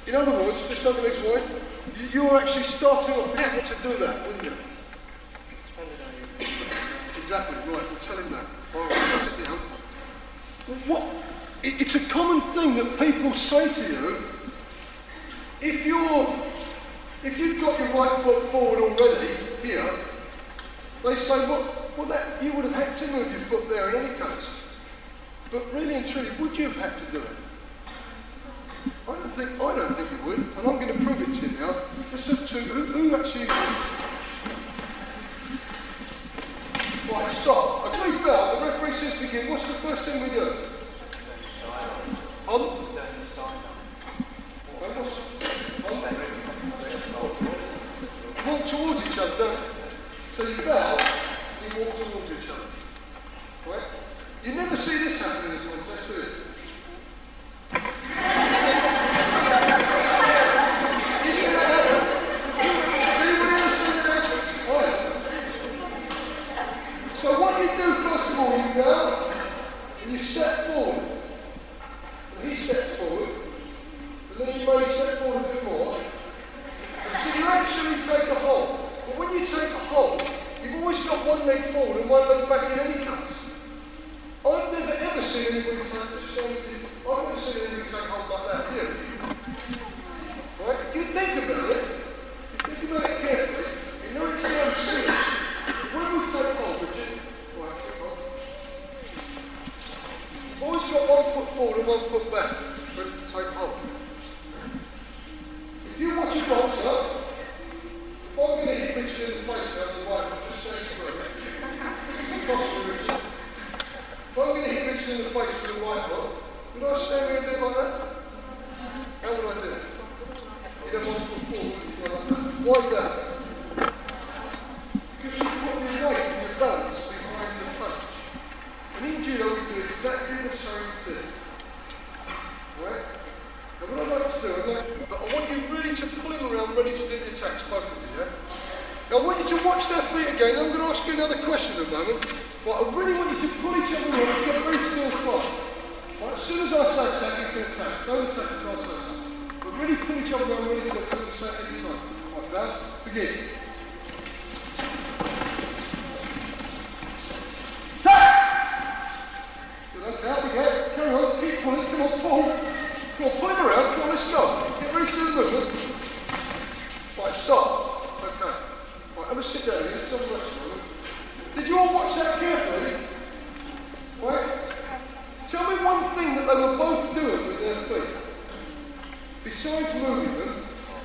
In other words, just underneath wide, you're actually starting off having to do that, wouldn't you? Exactly, right, we'll tell him that. All right, write it down. Well, it's a common thing that people say to you, if you've got your right foot forward already, here, they say, well that, you would have had to move your foot there in any case. But really and truly, would you have had to do it? I don't think you would, and I'm going to prove it to you now. Let's have two. Who actually? Right, stop. Okay, bell. The referee says begin. What's the first thing we do? On. Walk towards each other, don't you? So you bell, you walk towards each other. Right? You never see this happen in this one. Let's do it. So what you do first of all, you go and you step forward. And he steps forward, and then you may step forward a bit more. So you actually take a hold. But when you take a hold, you've always got one leg forward and one leg back in any case. I've never ever seen anybody take this same. I've never seen anybody take hold like that here. Right? If you think about it carefully, you know it sounds silly. When we take hold, Richard, right, take hold. You've always got one foot forward and one foot back, ready to take hold. If you watch your boxer, if I'm going to hit Richard in the face now with the right foot, just stay straight. Cross for Richard. If I'm going to hit Richard in the face with the right foot, would I stand here and do it like that? How would I do it? You don't want to put forward, you go like that. Why is that? Because you put your weight and your balance behind the punch. And in judo we do exactly the same thing. Right? Now what I'd like to do, but I want you really to pull him around, ready to do the attacks, both of you, yeah? Now I want you to watch their feet again. I'm going to ask you another question in a moment. Right, I really want you to pull each other around and get very still fight. Right, as soon as I say attack, you can attack. Don't attack until I say attack. But really pull each other around, ready to say any time. Right, now, begin. Attack! Good, okay, out we go. Carry on, keep pulling, come on, pull. Come on, pull him around, come on, let's stop. Get ready to do the movement. Right, stop. Okay. Right, have a sit down here, let's have a rest a moment. Did you all watch that carefully? Right? Tell me one thing that they were both doing with their feet. Besides moving them,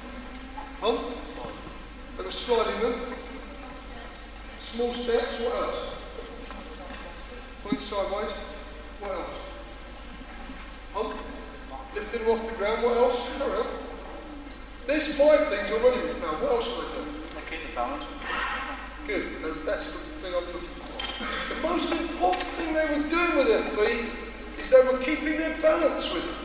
they were sliding them, small steps, what else? Pulling sideways, what else? Lifting them off the ground, what else? Carry on. There's 5 things already we found. What else are they doing? They keep the balance. Good, and that's the thing I'm looking for. The most important thing they were doing with their feet is they were keeping their balance with them.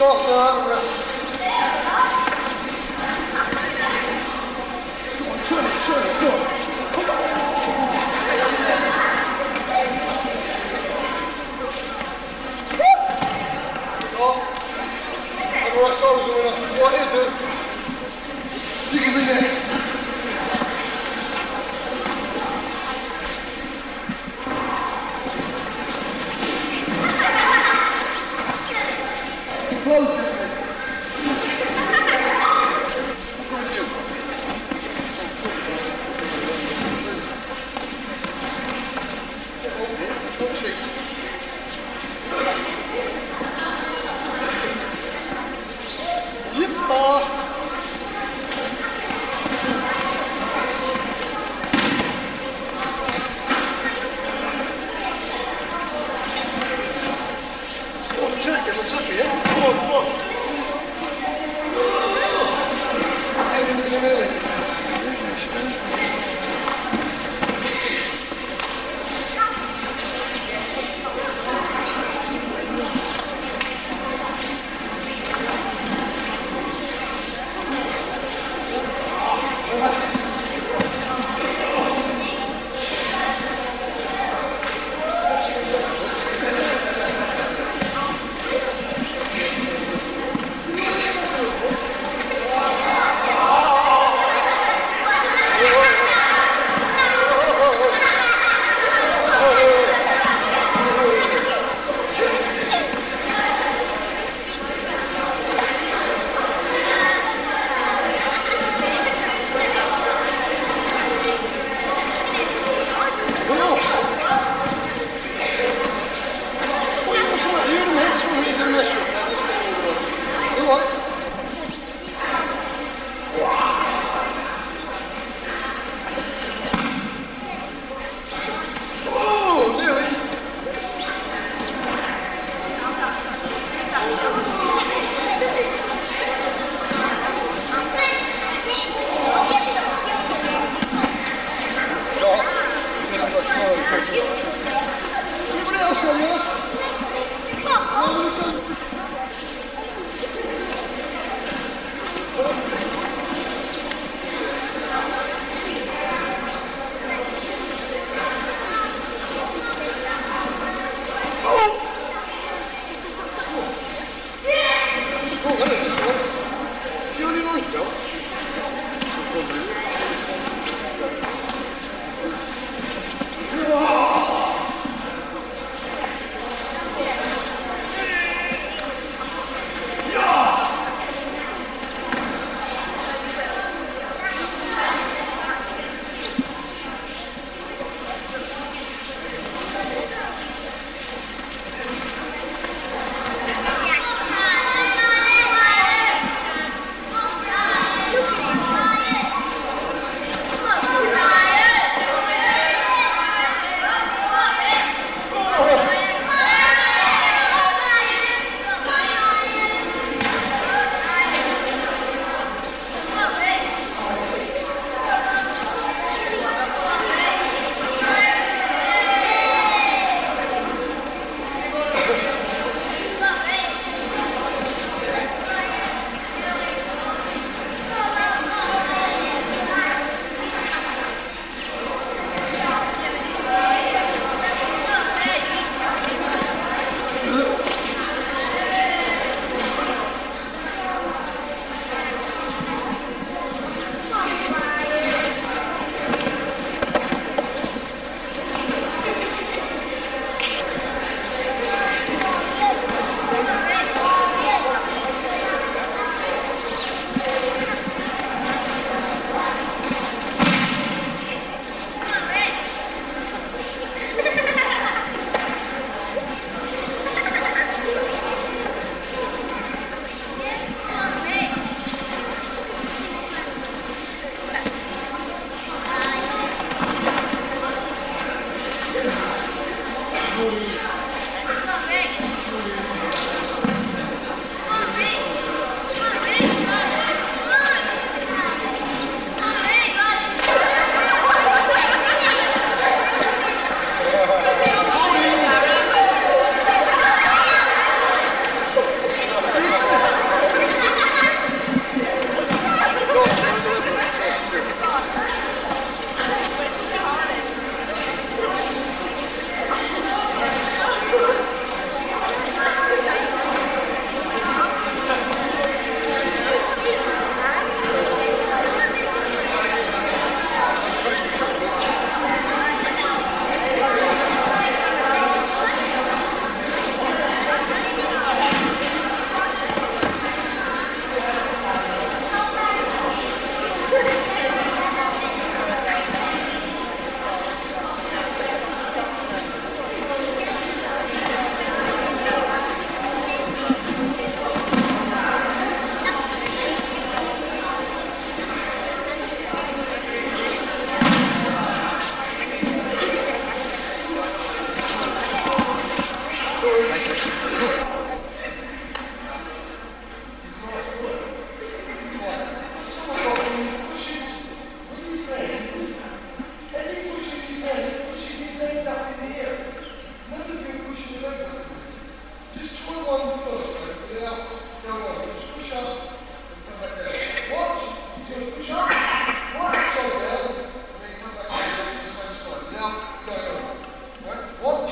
faster out of rest. Come on, turn it, go on. Come on. Right shoulders are enough. What is it? You can bring it. Close it. Attack it, yeah? Come on. Just try one first, mate, without going on. Just push up and come back down. Watch. You're going to push up, right upside down, and then come back down on the same side. Now, go on. Right? Watch.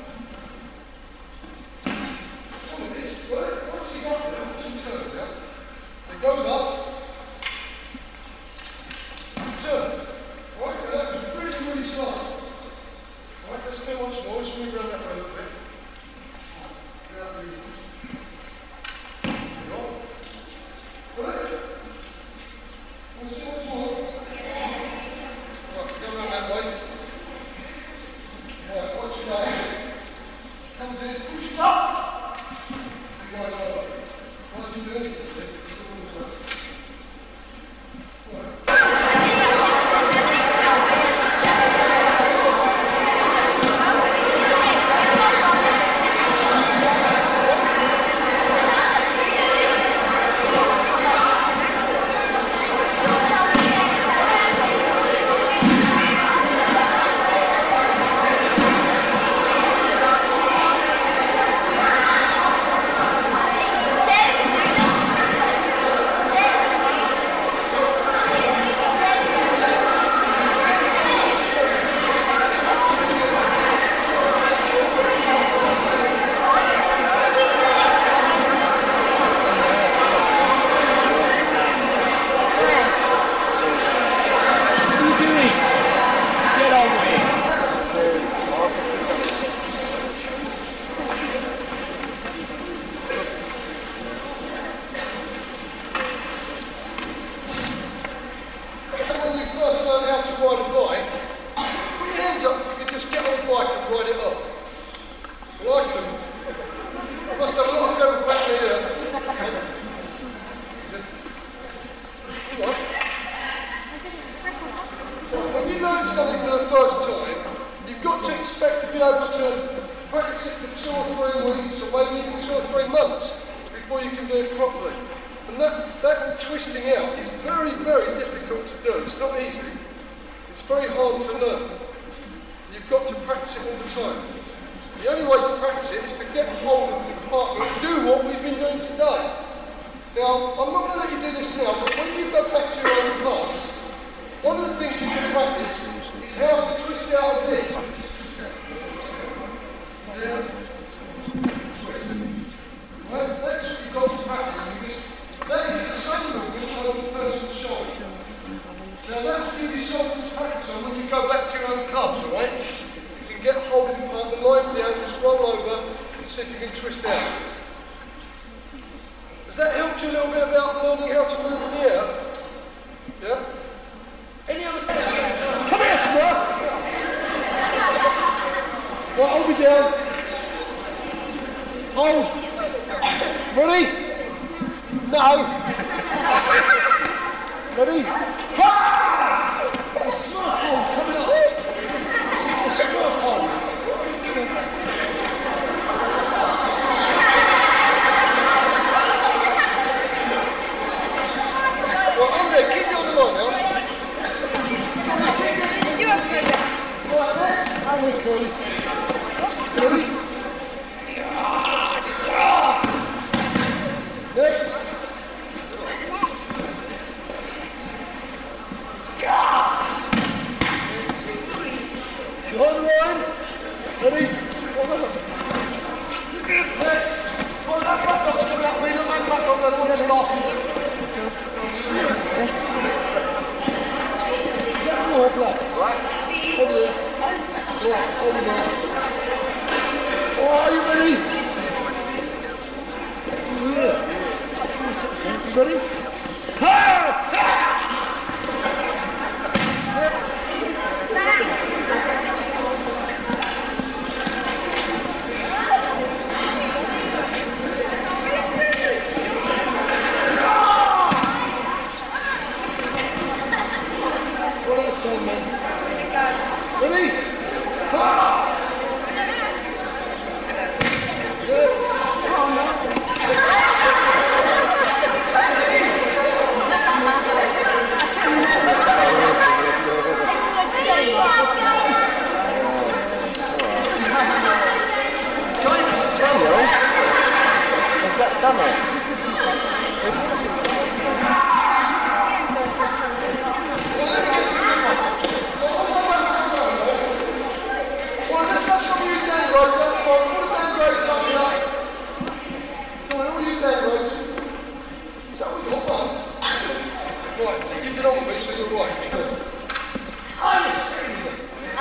Some of this, right? Once he's up there, watch him turn now. It goes up. Turn. Right? Now that was really, really slow. Right? Let's do once more. Let's move around that way a little bit. When you learn something for the first time, you've got to expect to be able to practice it for 2 or 3 weeks, or maybe even 2 or 3 months before you can do it properly. And that twisting out is very, very difficult to do. It's not easy. It's very hard to learn. You've got to practice it all the time. The only way to practice it is to get hold of the partner and do what we've been doing today. Now, I'm not going to let you do this now, but when you go back to your own class, one of the things you can practice is how to twist out of this. Down, twist. Right? That's what you've got to practice, because that is the same movement on the person's shoulder. Now that will give you something to practice on when you go back to your own clubs, alright? You can get hold of your partner, lie them down, just roll over and see if you can twist out. Has that helped you a little bit about learning how to move in the air? Yeah? Any other questions? Come here, sir! Right, hold me down. Hold. Ready? No. Ready? Ha! The smirk hold coming up. This is the smirk hold. Well, I'm there. Keep you on the line now. Right, next. I'm with you. Ready? Next. Behind the line. Ready? Next. Well, that back up's coming up. We look that back up. That's what it's got. Is that blue or black? Right. Over there. Right, over there. Oh, are you ready? Yeah. You ready? Ha! Ha! Yep. One at a time, man. Ready? Ha! Good. Oh, no. come on. Well, let's have some of you down roads up front. All the down roads up here. Come on, all you down roads. Is that what you're about? Right, you get on with me so you're right. I'm a stranger.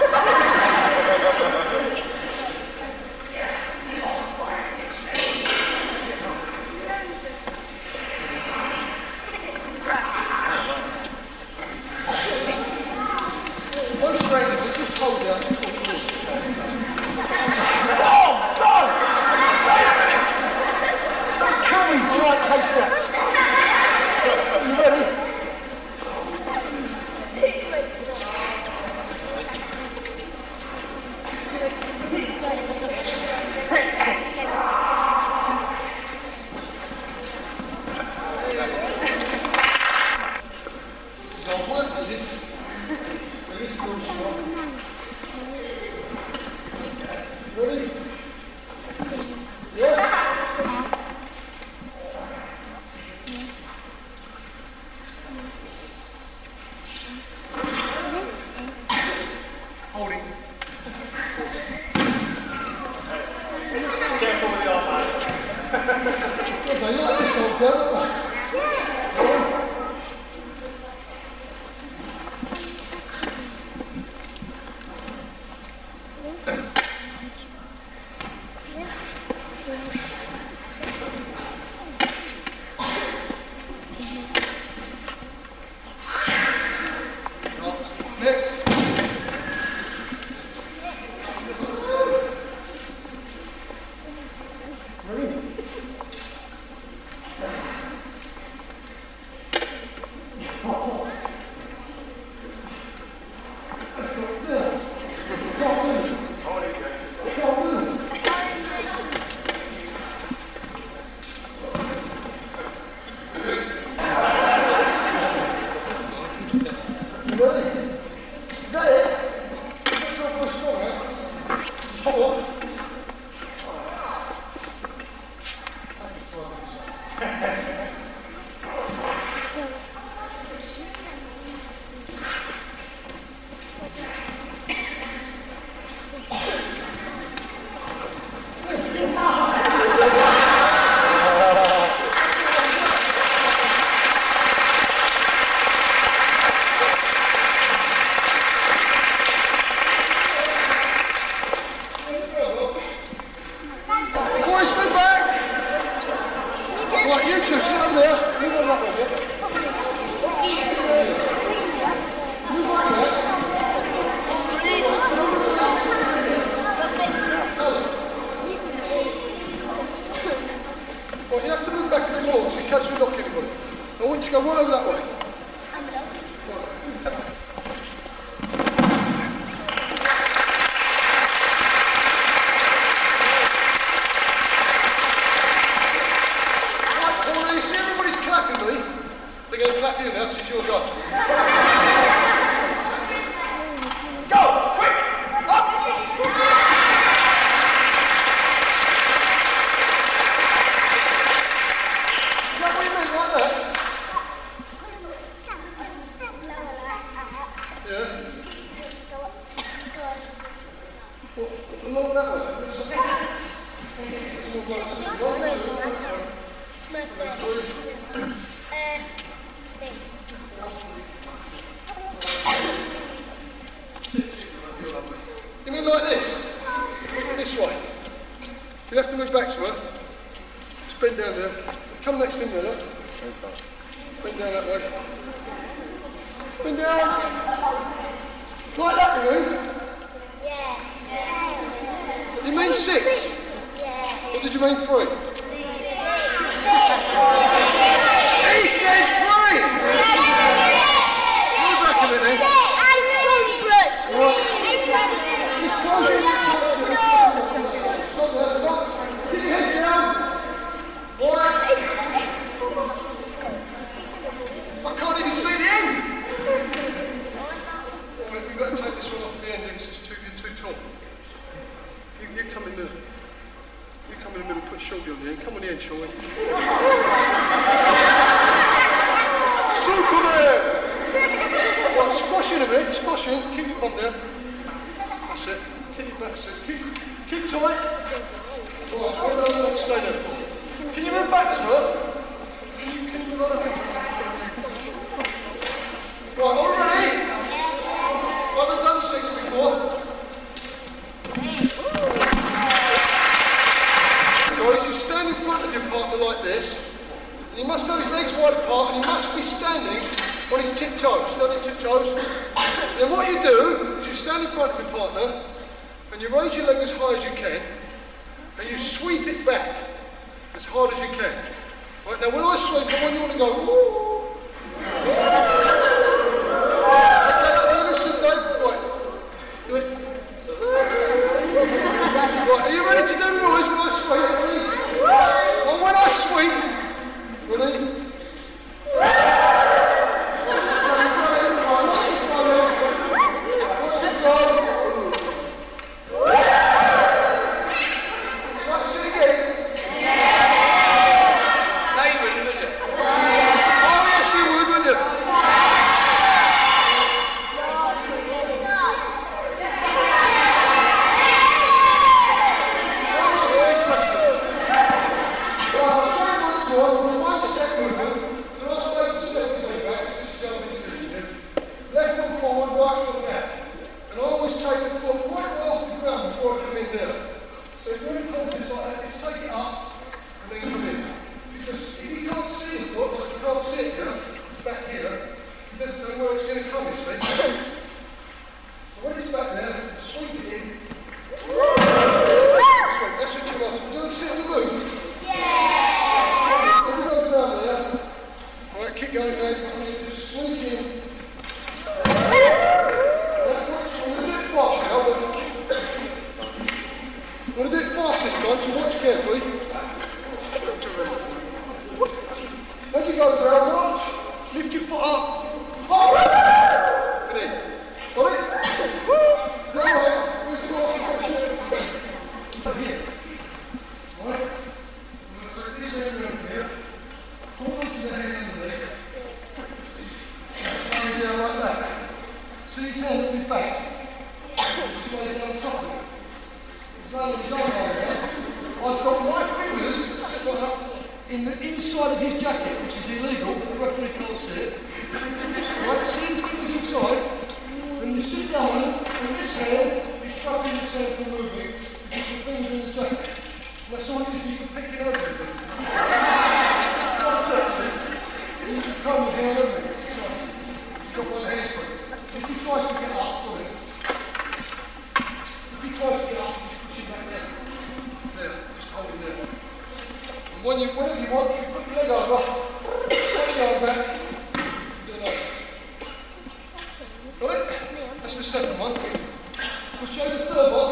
No strangers, just hold down. Oh, God! Wait a minute! Don't kill me, giant case nuts! You ready? This is our one, this is. And this goes strong. Ready? Yeah? Hold it. Careful with your man. Good, they like this old girl, don't they? Next. Ready? Right, you two sit over there. You go that way, yeah? You go like that. Right, you have to move back a bit more so you catch me knock anybody. I want you to go right over that way. They're going to clap you now because it's your job. Go! Quick! Up! Is that what you mean, like that? Yeah? What? Along that way? You mean like this? This way. You have to move back, Smurf. Just bend down there. Come next to me, look. Bend down that way. Bend down. Like that, you mean? Yeah. You mean 6? Yeah. Or did you mean 3? He said 3! Move back a minute. Keep your head down. Right. I can't even see the end. Well, we've got to take this one off the end because you're too tall. You come in the middle, put shoulder you on the end. Come on the end, shall we? Superman! Right, squash in a bit, squash in, keep your bum down. That's it, keep your back, that's it. Keep tight. Right, stay there. Can you move back to her? Right, all ready? I've done 6 before. Guys, you stand in front of your partner like this, and he must have his legs wide apart, and he must be standing on his tiptoes. Stand on tiptoes. And then what you do is you stand in front of your partner, and you raise your leg as high as you can, and you sweep it back as hard as you can. Right, now when I sweep, I want you all to go, woo. Okay, listen, Dave. Right, do it. Right, are you ready to do the noise when I sweep? Ready? And when I sweep, ready? Whenever you want, you put your leg over, put your arm back, do that. Right? That's the second one. We'll show you the third one.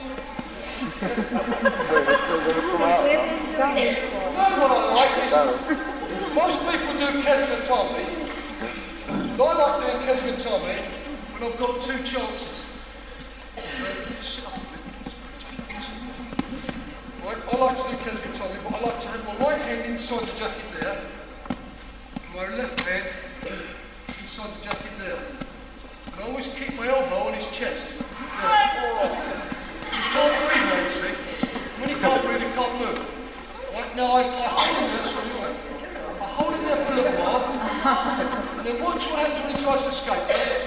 Another one I like is, most people do Kesmatami, but I like doing Kesmatami when I've got 2 chances. Sit up a bit. Right, I like to do Kesmatami, but I like to have my right hand inside the jacket there, and my left hand inside the jacket there. And I always keep my elbow on his chest. There. You can't breathe, you see. When you can't breathe, you can't move. Right, now I hold him there, sorry, right. I hold him there for a little while, and then watch what happens when he tries to escape.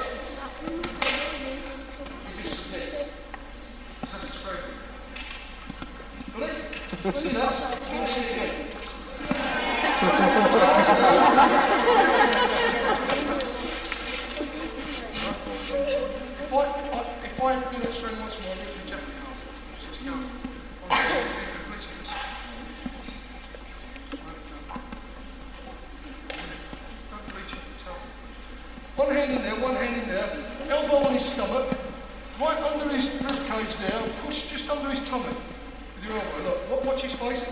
You just submit. That's just very good. Ready? See that? I'm going to see it again. If I do that straight once more, I'll lift the jacket off. Just go. One hand in there, elbow on his stomach, right under his rib cage there, push just under his tummy. With your elbow, look, watch his face.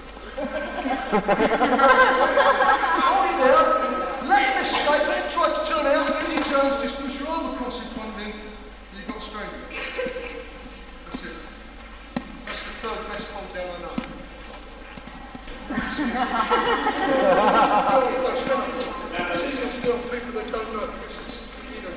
Hold him there, let him escape, let him try to turn out, as he turns, just push your arm across in front of him, and you've got strength. That's it. That's the third best hold down I know. It's easier to do on people that don't know because it's, you know.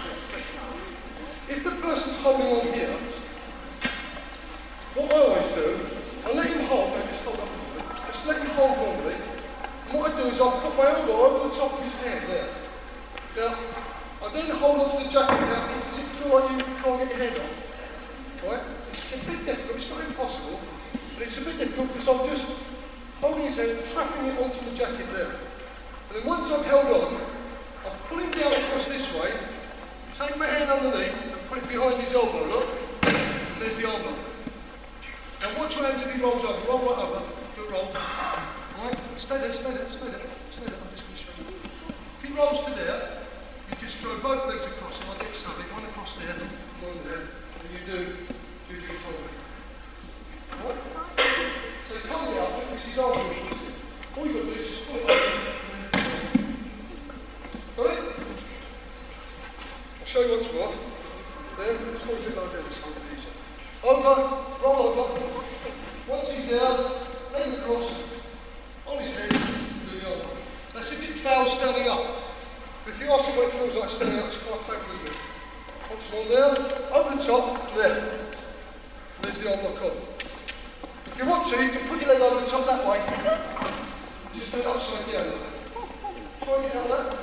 If the person's holding on here, what I always do, I let him hold, no, just hold up a minute, just let him hold normally. And what I do is I'll put my elbow over the top of his hand there. Now, I then hold onto the jacket now, does it feel like you can't get your hand on? Right? It's a bit difficult, it's not impossible, but it's a bit difficult because I'm just holding his hand, trapping it onto the jacket there. And then once I've held on, I'll pull him down across this way, take my hand underneath and put it behind his elbow, look. And there's the arm lock. Now watch what happens if he rolls over, roll right over, good roll. Right, stay there, stay there, stay there, stay there, I'm just going to show you. If he rolls to there, you just throw both legs across and I'll get something, one across there, one there, and you do your following. Right? So you can't get up, this is our rule. All you've got to do is just pull it over. Got it? I'll show you once more. There, let's put it like this. Over, roll over. Once he's there, leg across, on his head, do the other one. That's if it fails standing up. But if you ask him what it feels like standing up, it's quite painful, isn't it? Once more there, over the top, there. There's the arm lock on. If you want to, you can put your leg over the top that way. Just do it upside down. Try and get out of that.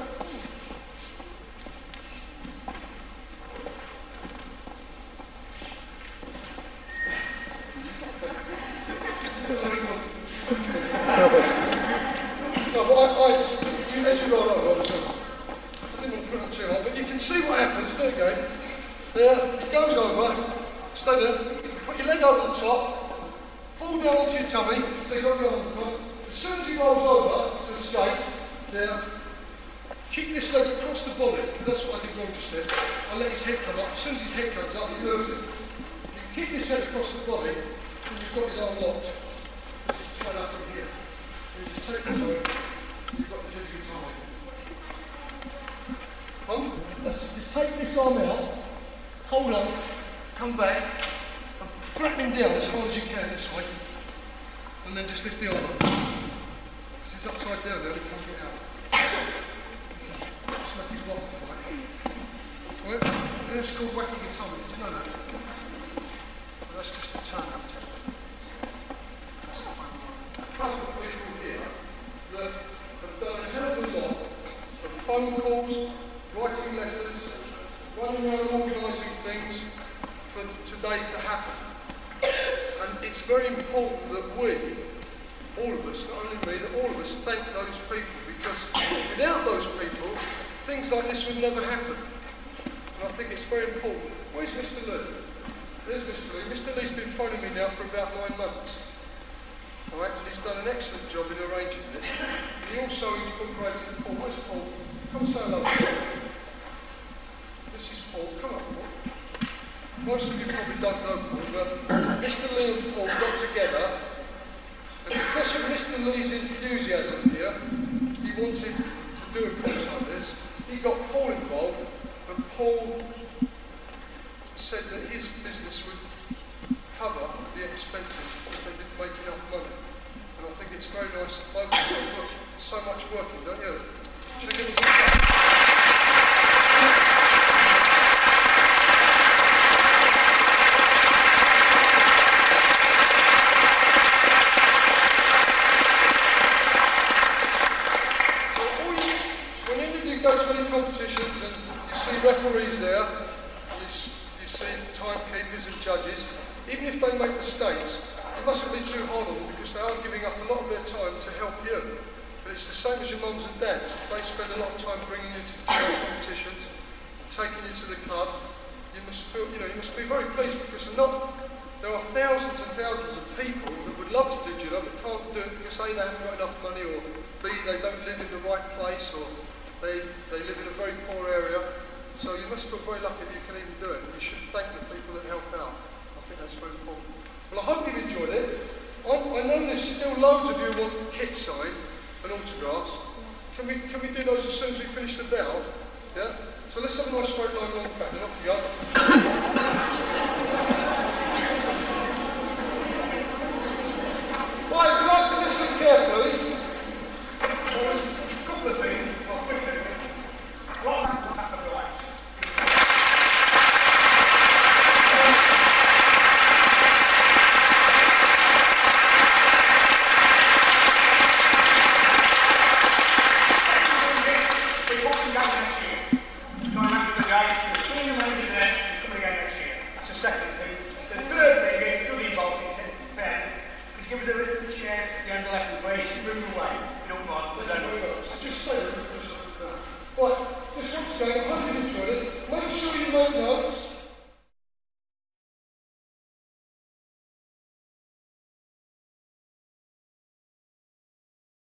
No, but as you roll over, obviously, I didn't want to put it on too hard, but you can see what happens, do it again. There, it goes over, stay there, put your leg over the top, fall down onto your tummy, so you've got the arm on the top. As soon as he rolls over to escape, there, kick this leg across the body, because that's what I did wrong just there. I let his head come up, as soon as his head comes up, he moves it. You kick this head across the body, and you've got his arm locked. This is straight up from here. And you just take this over, you've got the jiggy tie. Just take this arm out, hold on, come back, and flatten him down as hard as you can this way. And then just lift the arm up. Because it's upside down there, it can't get out. Just make it rock, right? And that's called whacking your tummy, did you know that? But that's just a turn up. That's the fun one. A couple of people here that have done a hell of a lot of phone calls, writing letters, running around organising things for today to happen. And it's very important that we, all of us, not only me, that all of us thank those people, because without those people, things like this would never happen. And I think it's very important. Where's Mr. Lee? There's Mr. Lee. Mr. Lee's been phoning me now for about 9 months. All right, and he's done an excellent job in arranging this. He also incorporated Paul. Where's Paul? Come say hello. This is Paul. Come up, Paul. Most of you probably don't know Paul, but Mr. Lee and Paul got together, and because of Mr. Lee's enthusiasm here, he wanted to do a course like this. He got Paul involved, and Paul said that his business would cover the expenses if they didn't make enough money. And I think it's very nice that both of them put so much work in, don't you? Should we give them a big hand? Competitions and you see referees there, you see timekeepers and judges. Even if they make mistakes, you mustn't be too hard on them because they are giving up a lot of their time to help you. But it's the same as your mums and dads. They spend a lot of time bringing you to competitions, taking you to the club. You must feel, you must be very pleased because there are thousands and thousands of people that would love to do judo but can't do it because A, they haven't got enough money, or B, they don't live in the right place, or they live in a very poor area, so you must feel very lucky that you can even do it. You should thank the people that help out. I think that's very important. Well, I hope you've enjoyed it. I know there's still loads of you who want kits signed and autographs. Can we do those as soon as we finish the bell? Yeah? So let's have a nice straight line along the back, then off you go. Right, you'd like to listen carefully. move away.